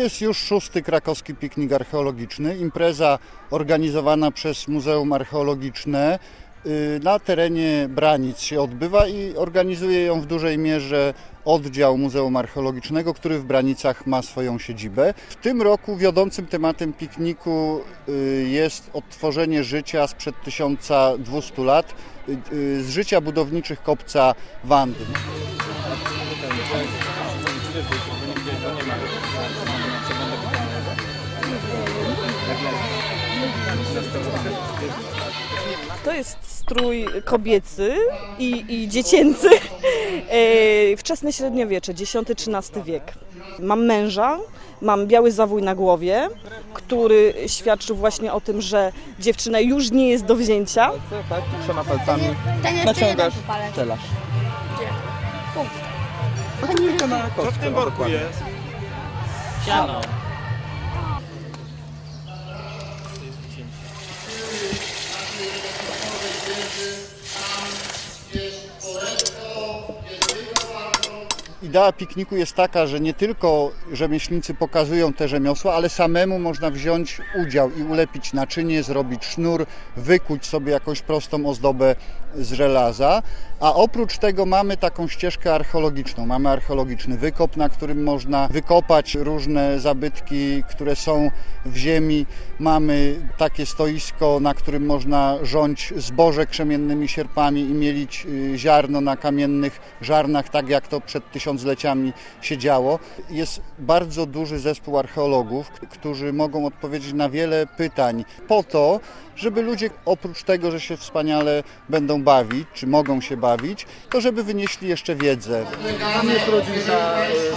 jest już 6. krakowski piknik archeologiczny. Impreza organizowana przez Muzeum Archeologiczne na terenie Branic się odbywa i organizuje ją w dużej mierze oddział Muzeum Archeologicznego, który w Branicach ma swoją siedzibę. W tym roku wiodącym tematem pikniku jest odtworzenie życia sprzed 1200 lat, z życia budowniczych kopca Wandy. To jest strój kobiecy i dziecięcy, wczesne średniowiecze, X-XIII wiek. Mam męża, mam biały zawój na głowie, który świadczy właśnie o tym, że dziewczyna już nie jest do wzięcia. Tak, 3 palcami naciągasz, strzelasz. Co w tym worku jest? Siano. Idea pikniku jest taka, że nie tylko rzemieślnicy pokazują te rzemiosła, ale samemu można wziąć udział i ulepić naczynie, zrobić sznur, wykuć sobie jakąś prostą ozdobę z żelaza. A oprócz tego mamy taką ścieżkę archeologiczną. Mamy archeologiczny wykop, na którym można wykopać różne zabytki, które są w ziemi. Mamy takie stoisko, na którym można rządź zboże krzemiennymi sierpami i mielić ziarno na kamiennych żarnach, tak jak to przed tysiącleciami się działo. Jest bardzo duży zespół archeologów, którzy mogą odpowiedzieć na wiele pytań po to, żeby ludzie oprócz tego, że się wspaniale będą bawić, czy mogą się bawić, to żeby wynieśli jeszcze wiedzę. Tam jest rodzina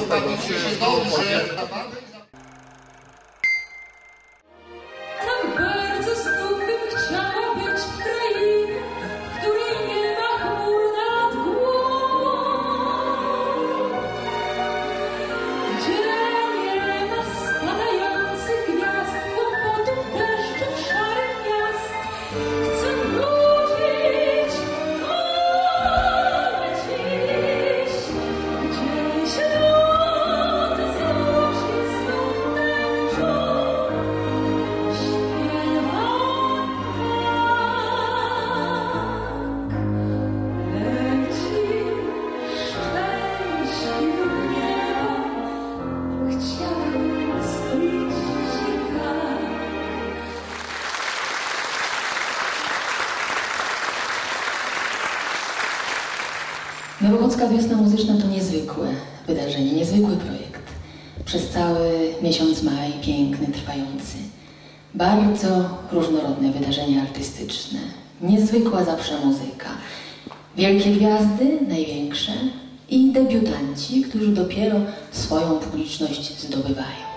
Nowochódzka Wiosna Muzyczna to niezwykłe wydarzenie, niezwykły projekt. Przez cały miesiąc maj, piękny, trwający. Bardzo różnorodne wydarzenia artystyczne, niezwykła zawsze muzyka. Wielkie gwiazdy, największe i debiutanci, którzy dopiero swoją publiczność zdobywają.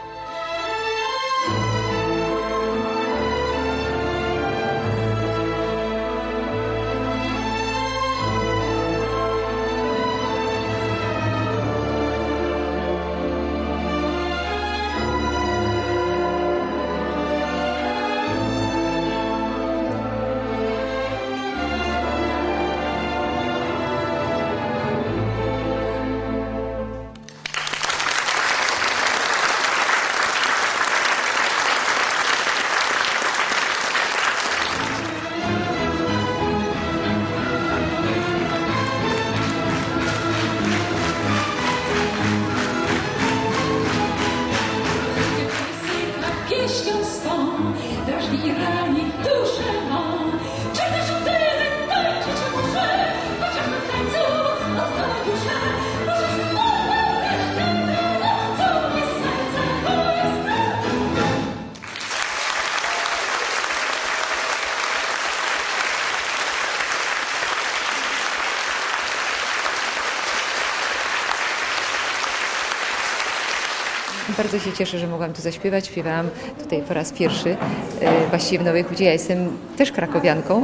Bardzo się cieszę, że mogłam tu zaśpiewać. Śpiewałam tutaj po raz pierwszy, właściwie w Nowej Hucie. Ja jestem też krakowianką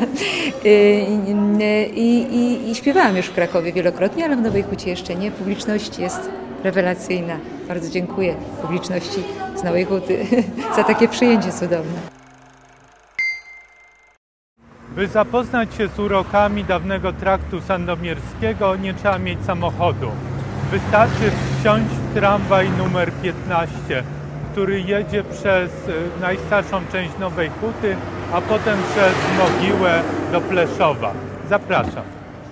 i śpiewałam już w Krakowie wielokrotnie, ale w Nowej Hucie jeszcze nie. Publiczność jest rewelacyjna. Bardzo dziękuję publiczności z Nowej Huty za takie przyjęcie cudowne. By zapoznać się z urokami dawnego traktu sandomierskiego, nie trzeba mieć samochodu. Wystarczy wsiąść w tramwaj numer 15, który jedzie przez najstarszą część Nowej Huty, a potem przez Mogiłę do Pleszowa. Zapraszam.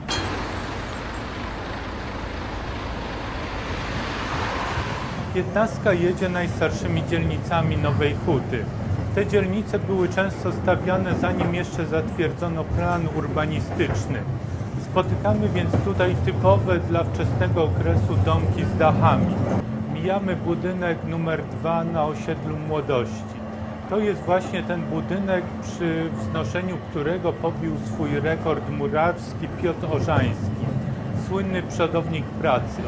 Piętnastka jedzie najstarszymi dzielnicami Nowej Huty. Te dzielnice były często stawiane, zanim jeszcze zatwierdzono plan urbanistyczny. Spotykamy więc tutaj typowe dla wczesnego okresu domki z dachami. Mijamy budynek numer 2 na osiedlu Młodości. To jest właśnie ten budynek, przy wznoszeniu którego pobił swój rekord murarski Piotr Orzański, słynny przodownik pracy.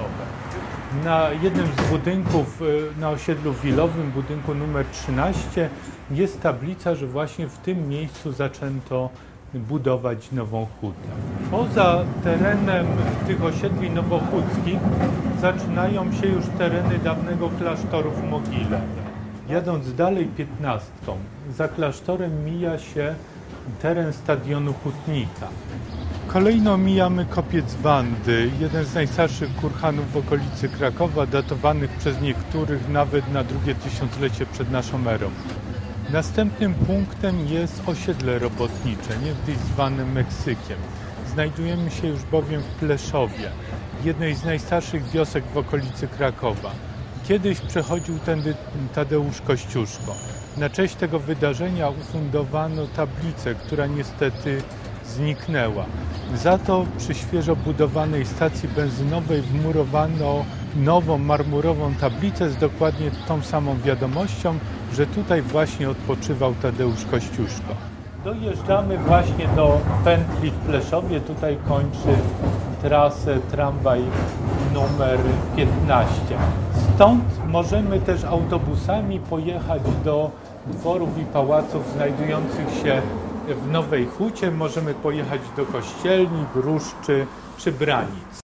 Na jednym z budynków na osiedlu Wilowym, budynku numer 13, jest tablica, że właśnie w tym miejscu zaczęto budować Nową Hutę. Poza terenem tych osiedli nowochódzkich zaczynają się już tereny dawnego klasztoru w Mogile. Jadąc dalej 15, za klasztorem mija się teren stadionu Hutnika. Kolejno mijamy kopiec Wandy, jeden z najstarszych kurhanów w okolicy Krakowa, datowanych przez niektórych nawet na drugie tysiąclecie przed naszą erą. Następnym punktem jest osiedle robotnicze, niegdyś zwane Meksykiem. Znajdujemy się już bowiem w Pleszowie, jednej z najstarszych wiosek w okolicy Krakowa. Kiedyś przechodził tędy Tadeusz Kościuszko. Na cześć tego wydarzenia ufundowano tablicę, która niestety zniknęła. Za to przy świeżo budowanej stacji benzynowej wmurowano nową marmurową tablicę z dokładnie tą samą wiadomością, że tutaj właśnie odpoczywał Tadeusz Kościuszko. Dojeżdżamy właśnie do pętli w Pleszowie. Tutaj kończy trasę tramwaj numer 15. Stąd możemy też autobusami pojechać do dworów i pałaców znajdujących się w Nowej Hucie. Możemy pojechać do Kościelni, Gruszczy czy Branic.